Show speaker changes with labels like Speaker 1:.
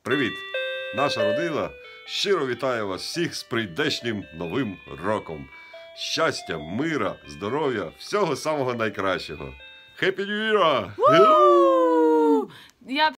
Speaker 1: Привіт! Наша родина щиро вітає вас всіх з прийдешнім Новим роком. Щастя, мира, здоров'я, всього самого найкращого. Happy New Year!
Speaker 2: Я